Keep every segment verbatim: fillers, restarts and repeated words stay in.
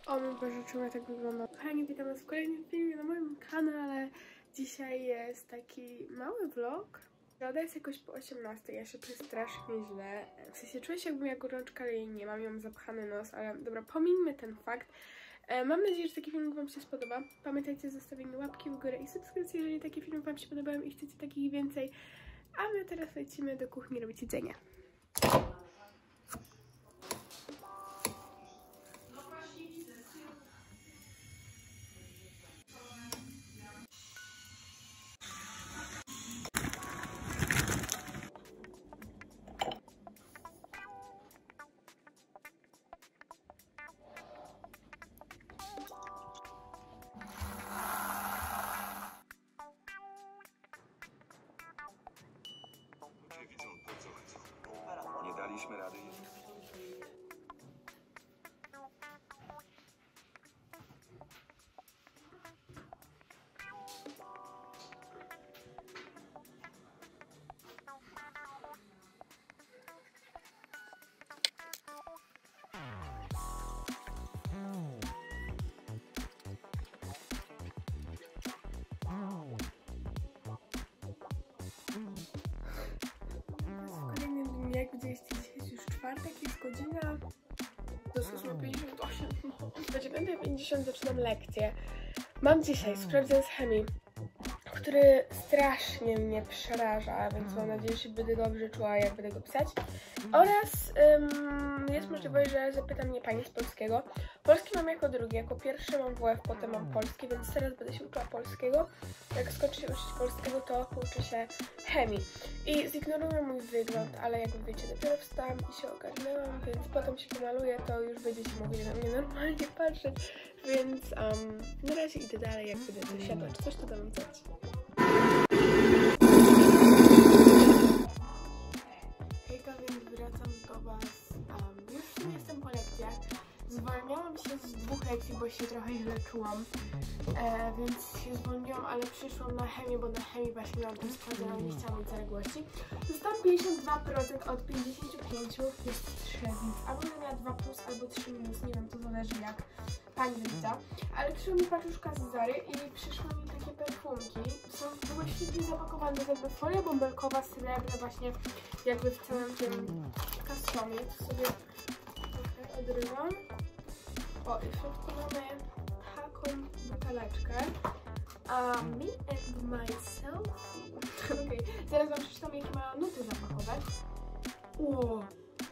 O mój Boże, czemu ja tak wyglądam? Kochani, witam was w kolejnym filmie na moim kanale. Dzisiaj jest taki mały vlog. Rada jest jakoś po osiemnastej, ja się czuję strasznie źle. W sensie czuję się, jakbym miała gorączkę, ale jej nie mam, mam zapchany nos, ale dobra, pomińmy ten fakt. E, mam nadzieję, że taki film wam się spodoba. Pamiętajcie o zostawieniu łapki w górę i subskrypcji, jeżeli takie filmy wam się podobają i chcecie takich więcej. A my teraz lecimy do kuchni robić jedzenie. Nie daliśmy rady. Jak widzieliście, dzisiaj jest już czwartek, jest godzina do ósma pięćdziesiąt osiem. Do dziewiątej pięćdziesiąt zaczynam lekcję. Mam dzisiaj sprawdzian z chemii, który strasznie mnie przeraża, więc mam nadzieję, że będę dobrze czuła, jak będę go pisać. Oraz um, jest możliwość, że zapyta mnie pani z polskiego. Polski mam jako drugi, jako pierwszy mam W F, potem mam polski, więc teraz będę się uczyła polskiego. Jak skończę się uczyć polskiego, to uczę się chemii. I zignoruję mój wygląd, ale jak wiecie, dopiero wstałam i się ogarnęłam, więc potem się pomaluję, to już będziecie mogli na mnie normalnie patrzeć. Więc um, na razie idę dalej, jak będę dosiadła, czy coś tu dam dać. Hejka, więc wracam do was. Um, już nie jestem po lekcjach. Zwolniłam się z dwóch lekcji, bo się trochę źle czułam. E, więc się zwolniłam, ale przyszłam na chemię, bo na chemii właśnie miałam ten sprawdzian, ale nie chciałam mieć zaległości. Dostałam pięćdziesiąt dwa procent od pięćdziesięciu pięciu, jest trzy, więc albo będę miała dwa plus, albo trzy minus, nie wiem, to zależy jak pani wyda. Ale przyszła mi paczuszka z Zary i przyszły mi takie perfumki. Są były świetnie zapakowane, to jakby folia bąbelkowa, srebrna właśnie, jakby w całym tym customie. To sobie okay, odrywam. O, i w środku mamy taką buteleczkę. Uh, me and myself. Okej, okay. Zaraz wam przeczytam, jakie mają nuty zapachowe. Ło!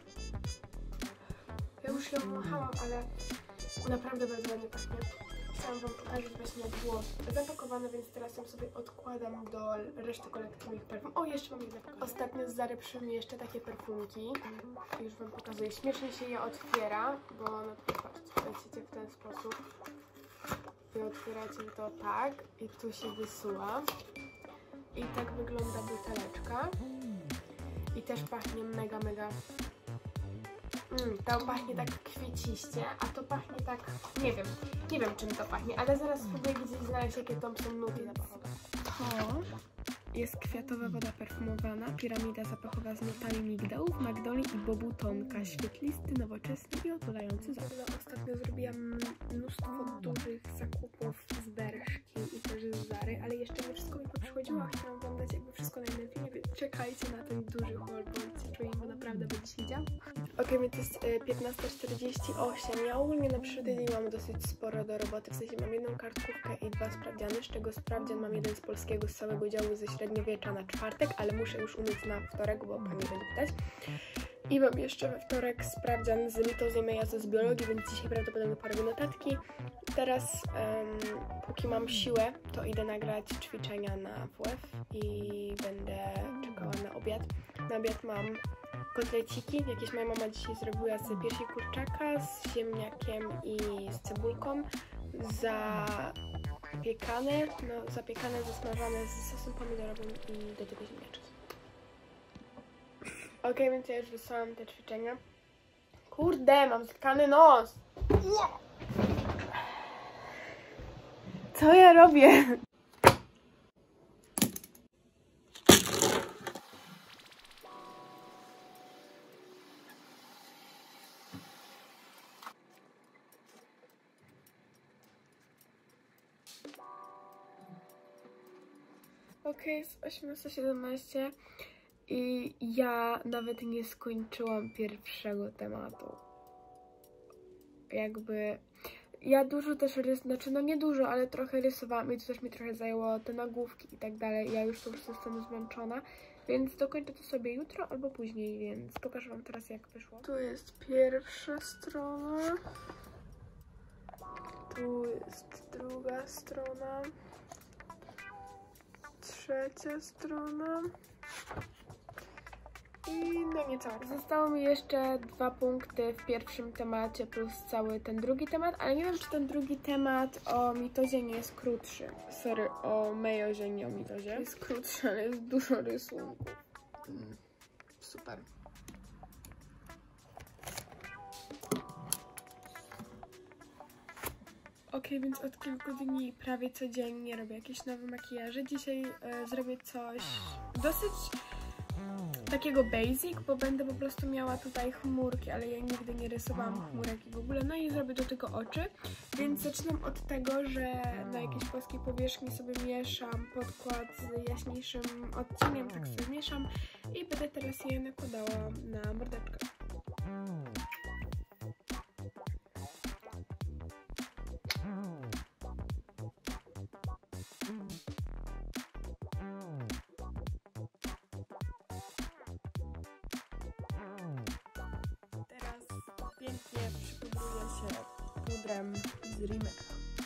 Ja już ją machałam, ale naprawdę bardzo ładnie pachnie. Chciałam wam pokazać właśnie, jak było zapakowane, więc teraz ją sobie odkładam do reszty kolekcji moich perfum. O, jeszcze mam jedno. Ostatnio z Zary przyszły mi jeszcze takie perfumki. Już wam pokazuję. Śmiesznie się je otwiera, bo no patrzcie, lecicie w ten sposób. Wy otwieracie to tak i tu się wysuwa. I tak wygląda buteleczka. I też pachnie mega, mega. Mm, to pachnie tak kwieciście, a to pachnie tak, nie wiem, nie wiem czym to pachnie, ale zaraz spróbuję gdzieś znaleźć, jakie to są nuty zapachowe. To jest kwiatowa woda perfumowana, piramida zapachowa z nutami migdałów, magdoli i bobutonka, świetlisty, nowoczesny i otulający zapach. Ostatnio zrobiłam mnóstwo dużych zakupów z Berszki i też z Zary, ale jeszcze nie wszystko mi przychodziło, chciałam wam dać jakby wszystko na jednym filmie, więc czekajcie na ten duży haul, bądźcie czuli, bo naprawdę będzie się działo. Ok, więc jest y, piętnasta czterdzieści osiem. Ja ogólnie na przyszły tydzień mam dosyć sporo do roboty, w sensie mam jedną kartkówkę i dwa sprawdziany, z czego sprawdzian mam jeden z polskiego, z całego działu ze średniowiecza na czwartek, ale muszę już umyć na wtorek, bo pani będzie pytać. I mam jeszcze we wtorek sprawdzian z mitozy i mejozy z biologii, więc dzisiaj prawdopodobnie porobię notatki. Teraz, um, póki mam siłę, to idę nagrać ćwiczenia na W F i będę czekała na obiad. Na obiad mam kotleciki, jakieś moja mama dzisiaj zrobiła z piersi kurczaka, z ziemniakiem i z cebulką, zapiekane, no zapiekane, zasmażane z sosem pomidorowym i do tego ziemniaczki. Ok, więc ja już wysłałam te ćwiczenia. Kurde, mam zatkany nos! Co ja robię? Okej, jest osiemnasta siedemnaście i ja nawet nie skończyłam pierwszego tematu. Jakby ja dużo też rys, znaczy no nie dużo, ale trochę rysowałam i to też mi trochę zajęło te nagłówki i tak dalej. Ja już po prostu jestem zmęczona, więc dokończę to sobie jutro albo później, więc pokażę wam teraz jak wyszło. Tu jest pierwsza strona. Tu jest druga strona. Trzecia strona. I no niecałe. Zostało mi jeszcze dwa punkty w pierwszym temacie plus cały ten drugi temat, ale nie wiem, czy ten drugi temat o mitozie nie jest krótszy. Sorry, o mejozie, nie o mitozie. Jest krótszy, ale jest dużo rysunków. Mm, super. Ok, więc od kilku dni prawie codziennie robię jakieś nowe makijaże. Dzisiaj e, zrobię coś dosyć takiego basic, bo będę po prostu miała tutaj chmurki, ale ja nigdy nie rysowałam chmurek i w ogóle. No i zrobię do tego oczy, więc zaczynam od tego, że na jakiejś płaskiej powierzchni sobie mieszam podkład z jaśniejszym odcieniem, tak sobie mieszam i będę teraz je nakładała na mordeczkę. Pięknie przypudruję się pudrem z Rimmela.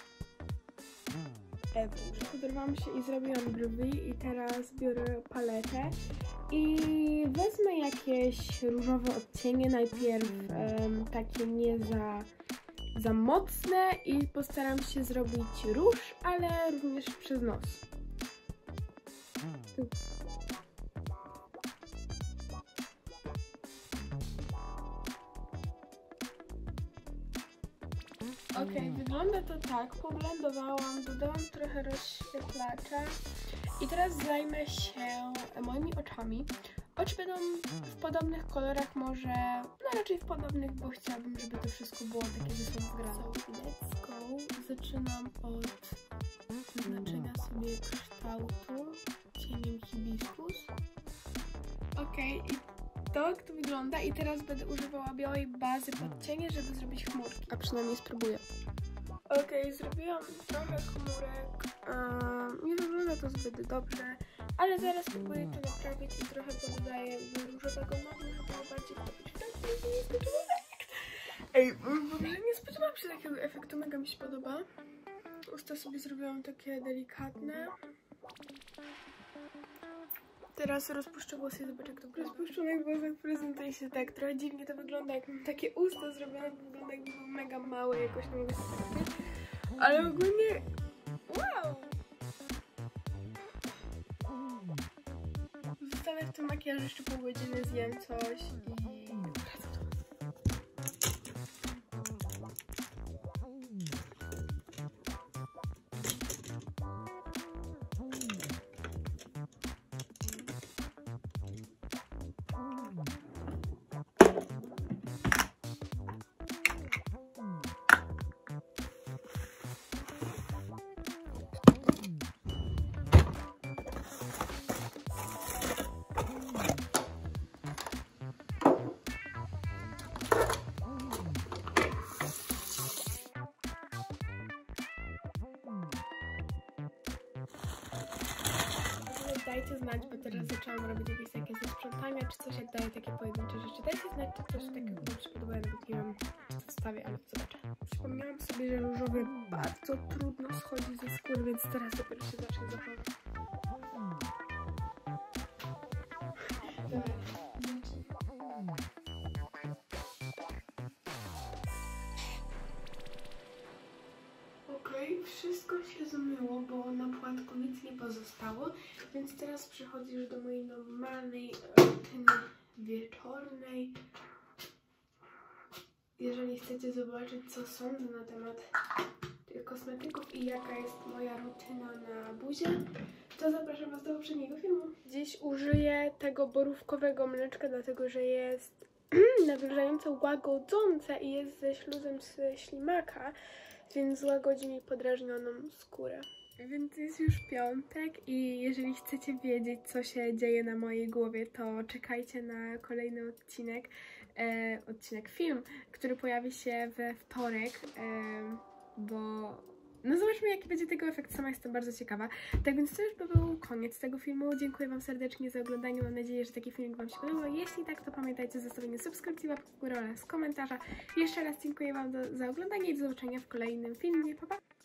Przypudrowałam się i zrobiłam brwi i teraz biorę paletę i wezmę jakieś różowe odcienie, najpierw um, takie nie za, za mocne i postaram się zrobić róż, ale również przez nos. Okej, okay, wygląda to tak, poblendowałam, dodałam trochę rozświetlacza i teraz zajmę się moimi oczami. Oczy będą w podobnych kolorach, może, no raczej w podobnych, bo chciałabym, żeby to wszystko było takie ze sobą zgrane. So, let's go. Zaczynam od wyznaczenia sobie kształtu cieniem hibiskus. Okej, okay, i tak to wygląda i teraz będę używała białej bazy pod cienie, żeby zrobić chmurki, a przynajmniej spróbuję. Okej, okay, zrobiłam trochę chmurek, um, nie wygląda to zbyt dobrze, ale zaraz spróbuję to naprawić i trochę pododaję różowego modu, żeby bardziej wtopić w ten nieskończony efekt. Ej, w ogóle nie spodziewałam się takiego efektu, mega mi się podoba. Usta sobie zrobiłam takie delikatne. Teraz rozpuszczę włosy i zobaczę, jak to wygląda. Rozpuszczonych włosach prezentuje się tak, trochę dziwnie to wygląda, jak mam takie usta zrobione, to wygląda jakby był mega mały, jakoś nie mogę sobie powiedzieć. Ale ogólnie, wow! Zostanę w tym makijażu jeszcze pół godziny, zjem coś i wracam do was. Dajcie znać, bo teraz zaczęłam robić jakieś takie zasprzątania, czy coś, jak daję takie pojedyncze rzeczy. Dajcie znać, czy coś takiego mi się podoba, nawet nie wiem, czy to wstawię, ale zobaczę. Przypomniałam sobie, że różowy bardzo trudno schodzi ze skóry, więc teraz dopiero się zacznie zachować. Okej, okay, wszystko się zmyło, bo na płatku nic nie pozostało, więc teraz przechodzisz do mojej normalnej rutyny wieczornej. Jeżeli chcecie zobaczyć, co sądzę na temat tych kosmetyków i jaka jest moja rutyna na buzie, to zapraszam was do poprzedniego filmu. Dziś użyję tego borówkowego mleczka, dlatego że jest nawilżająco łagodzące i jest ze śluzem z ślimaka, więc łagodzi mi podrażnioną skórę. Więc jest już piątek i jeżeli chcecie wiedzieć, co się dzieje na mojej głowie, to czekajcie na kolejny odcinek, e, odcinek film, który pojawi się we wtorek, e, bo no zobaczmy, jaki będzie tego efekt, sama jestem bardzo ciekawa. Tak więc to już by był koniec tego filmu. Dziękuję Wam serdecznie za oglądanie, mam nadzieję, że taki filmik Wam się podobał. Jeśli tak, to pamiętajcie o zostawieniu subskrypcji, łapki w górę oraz komentarza. Jeszcze raz dziękuję Wam do, za oglądanie i do zobaczenia w kolejnym filmie. Pa, pa!